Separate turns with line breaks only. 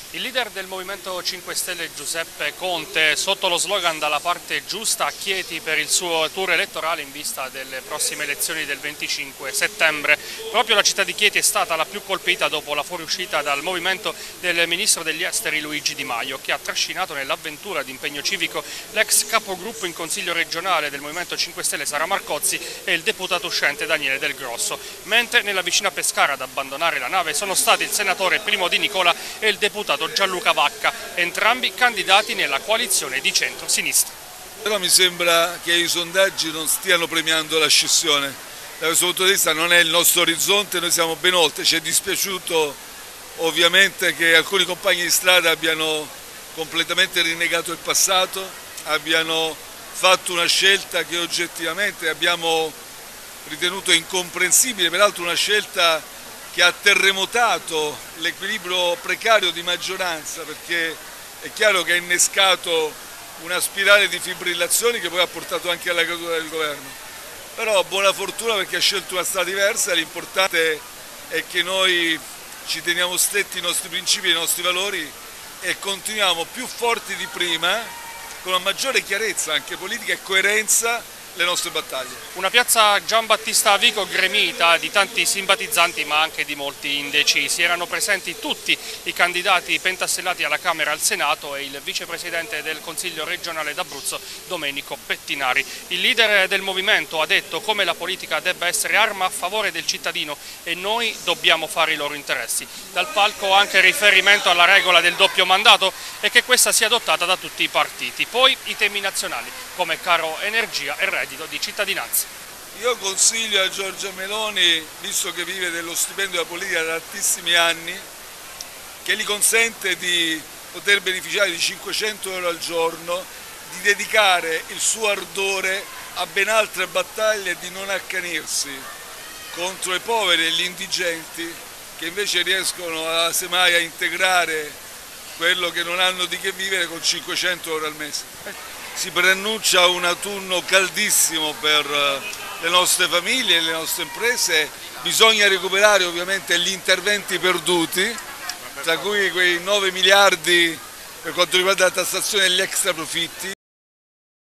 Il leader del Movimento 5 Stelle Giuseppe Conte, sotto lo slogan "Dalla parte giusta", a Chieti per il suo tour elettorale in vista delle prossime elezioni del 25 settembre. Proprio la città di Chieti è stata la più colpita dopo la fuoriuscita dal movimento del ministro degli esteri Luigi Di Maio, che ha trascinato nell'avventura di impegno civico l'ex capogruppo in Consiglio regionale del Movimento 5 Stelle Sara Marcozzi e il deputato uscente Daniele Del Grosso, mentre nella vicina Pescara ad abbandonare la nave sono stati il senatore Primo Di Nicola e il deputato Gianluca Vacca, entrambi candidati nella coalizione di centro-sinistra.
Però mi sembra che i sondaggi non stiano premiando la scissione. Da questo punto di vista non è il nostro orizzonte, noi siamo ben oltre. Ci è dispiaciuto ovviamente che alcuni compagni di strada abbiano completamente rinnegato il passato, abbiano fatto una scelta che oggettivamente abbiamo ritenuto incomprensibile, peraltro una scelta che ha terremotato l'equilibrio precario di maggioranza, perché è chiaro che ha innescato una spirale di fibrillazioni che poi ha portato anche alla caduta del governo. Però buona fortuna perché ha scelto una strada diversa, l'importante è che noi ci teniamo stretti i nostri principi e i nostri valori e continuiamo più forti di prima, con una maggiore chiarezza anche politica e coerenza, le nostre battaglie.
Una piazza Giambattista a Vico gremita di tanti simpatizzanti ma anche di molti indecisi. Erano presenti tutti i candidati pentastellati alla Camera e al Senato e il vicepresidente del Consiglio regionale d'Abruzzo Domenico Pettinari. Il leader del movimento ha detto come la politica debba essere arma a favore del cittadino e noi dobbiamo fare i loro interessi. Dal palco anche riferimento alla regola del doppio mandato e che questa sia adottata da tutti i partiti. Poi i temi nazionali come caro energia e reddito di cittadinanza.
Io consiglio a Giorgia Meloni, visto che vive dello stipendio della politica da tantissimi anni, che gli consente di poter beneficiare di 500 euro al giorno, di dedicare il suo ardore a ben altre battaglie e di non accanirsi contro i poveri e gli indigenti che invece riescono semmai a integrare quello che non hanno di che vivere con 500 euro al mese. Si preannuncia un autunno caldissimo per le nostre famiglie e le nostre imprese, bisogna recuperare ovviamente gli interventi perduti, tra cui quei 9 miliardi per quanto riguarda la tassazione degli extra profitti.